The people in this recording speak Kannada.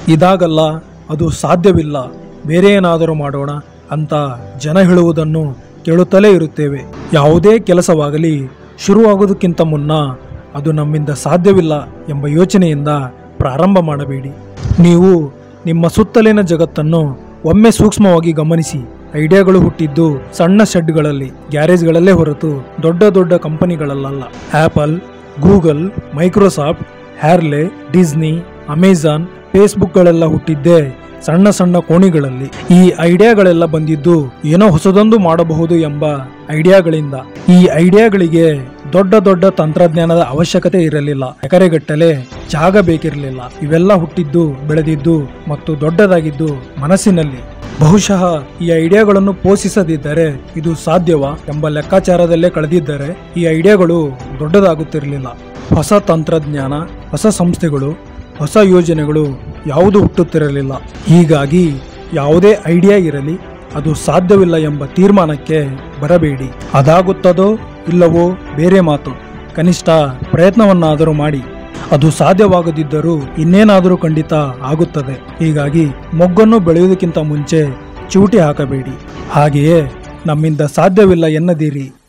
ಇದಾಗಲ್ಲ, ಅದು ಸಾಧ್ಯವಿಲ್ಲ, ಬೇರೆ ಏನಾದರೂ ಮಾಡೋಣ ಅಂತ ಜನ ಹೇಳುವುದನ್ನು ಕೇಳುತ್ತಲೇ ಇರುತ್ತೇವೆ. ಯಾವುದೇ ಕೆಲಸವಾಗಲಿ ಶುರುವಾಗೋದಕ್ಕಿಂತ ಮುನ್ನ ಅದು ನಮ್ಮಿಂದ ಸಾಧ್ಯವಿಲ್ಲ ಎಂಬ ಯೋಚನೆಯಿಂದ ಪ್ರಾರಂಭ ಮಾಡಬೇಡಿ. ನೀವು ನಿಮ್ಮ ಸುತ್ತಲಿನ ಜಗತ್ತನ್ನು ಒಮ್ಮೆ ಸೂಕ್ಷ್ಮವಾಗಿ ಗಮನಿಸಿ. ಐಡಿಯಾಗಳು ಹುಟ್ಟಿದ್ದು ಸಣ್ಣ ಶೆಡ್ಗಳಲ್ಲಿ, ಗ್ಯಾರೇಜ್ಗಳಲ್ಲೇ ಹೊರತು ದೊಡ್ಡ ದೊಡ್ಡ ಕಂಪನಿಗಳಲ್ಲ. Apple, Google, Microsoft, Harley, Disney, Amazon, ಫೇಸ್ಬುಕ್ಗಳೆಲ್ಲ ಹುಟ್ಟಿದ್ದೇ ಸಣ್ಣ ಸಣ್ಣ ಕೋಣಿಗಳಲ್ಲಿ. ಈ ಐಡಿಯಾಗಳೆಲ್ಲ ಬಂದಿದ್ದು ಏನೋ ಹೊಸದೊಂದು ಮಾಡಬಹುದು ಎಂಬ ಐಡಿಯಾಗಳಿಂದ. ಈ ಐಡಿಯಾಗಳಿಗೆ ದೊಡ್ಡ ದೊಡ್ಡ ತಂತ್ರಜ್ಞಾನದ ಅವಶ್ಯಕತೆ ಇರಲಿಲ್ಲ, ಎಕರೆಗಟ್ಟಲೆ ಜಾಗ ಬೇಕಿರಲಿಲ್ಲ. ಇವೆಲ್ಲ ಹುಟ್ಟಿದ್ದು, ಬೆಳೆದಿದ್ದು ಮತ್ತು ದೊಡ್ಡದಾಗಿದ್ದು ಮನಸ್ಸಿನಲ್ಲಿ. ಬಹುಶಃ ಈ ಐಡಿಯಾಗಳನ್ನು ಪೋಷಿಸದಿದ್ದರೆ ಇದು ಸಾಧ್ಯವಾ ಎಂಬ ಲೆಕ್ಕಾಚಾರದಲ್ಲೇ ಕಳೆದಿದ್ದರೆ ಈ ಐಡಿಯಾಗಳು ದೊಡ್ಡದಾಗುತ್ತಿರಲಿಲ್ಲ. ಹೊಸ ತಂತ್ರಜ್ಞಾನ, ಹೊಸ ಸಂಸ್ಥೆಗಳು, ಹೊಸ ಯೋಜನೆಗಳು ಯಾವುದು ಹುಟ್ಟುತ್ತಿರಲಿಲ್ಲ. ಹೀಗಾಗಿ ಯಾವುದೇ ಐಡಿಯಾ ಇರಲಿ, ಅದು ಸಾಧ್ಯವಿಲ್ಲ ಎಂಬ ತೀರ್ಮಾನಕ್ಕೆ ಬರಬೇಡಿ. ಅದಾಗುತ್ತದೋ ಇಲ್ಲವೋ ಬೇರೆ ಮಾತು, ಕನಿಷ್ಠ ಪ್ರಯತ್ನವನ್ನಾದರೂ ಮಾಡಿ. ಅದು ಸಾಧ್ಯವಾಗದಿದ್ದರೂ ಇನ್ನೇನಾದರೂ ಖಂಡಿತ ಆಗುತ್ತದೆ. ಹೀಗಾಗಿ ಮೊಗ್ಗನ್ನು ಬೆಳೆಯುವುದಕ್ಕಿಂತ ಮುಂಚೆ ಚೂಟಿ ಹಾಕಬೇಡಿ. ಹಾಗೆಯೇ ನಮ್ಮಿಂದ ಸಾಧ್ಯವಿಲ್ಲ ಎನ್ನದಿರಿ.